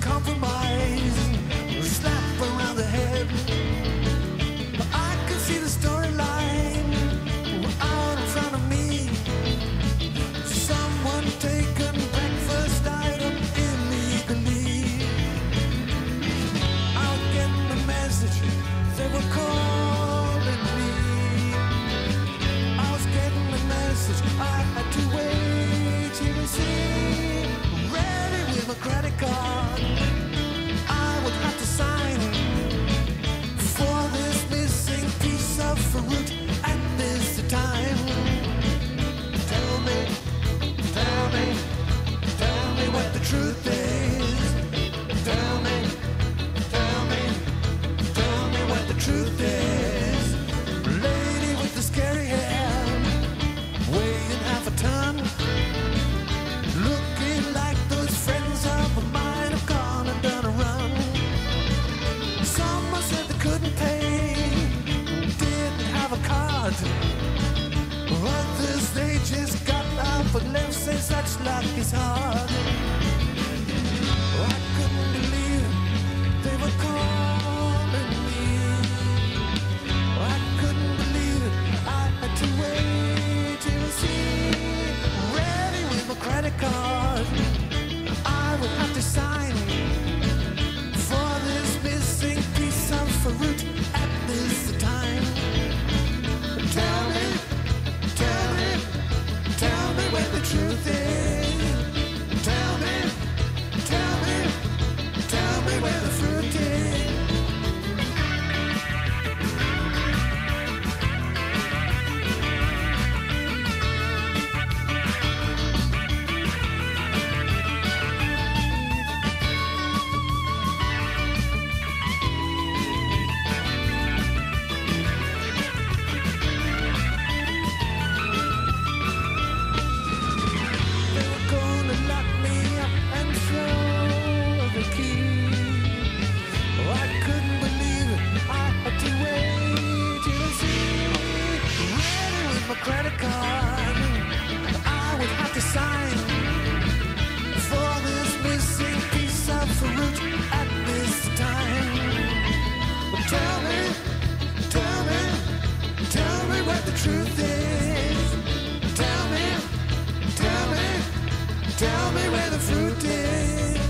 compromise, a slap around the head. I can see the storyline out in front of me. Someone taken breakfast item illegally. I was getting the message they were calling me. I was getting the message I had to wait here and see. Ready with my credit card, I would have to sign for this missing piece of fruit at this time. Tell me, tell me, tell me what the truth is. Tell me, tell me, tell me what the truth is. Lady with the scary hair, weighing half a ton, looking like those friends of mine have gone and done a run. Someone said they couldn't pay, didn't have a card. Others, they just got up and left, say such luck is hard. I couldn't believe they were calling me. I couldn't believe it, I had to wait till I see. Ready with my credit card, I would have to sign for this missing piece of fruit at this time. Tell me, tell me, tell me where the truth is. Tell me, tell me, tell me where the fruit is. They were gonna lock me up and throw the key. Oh, I couldn't believe it, I had to wait till I see. Ready with my credit card, I would have to sign for this missing piece of fruit at this time. But tell me, tell me, tell me what the truth is. Tell me, tell me, tell me where the fruit is.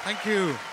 Thank you.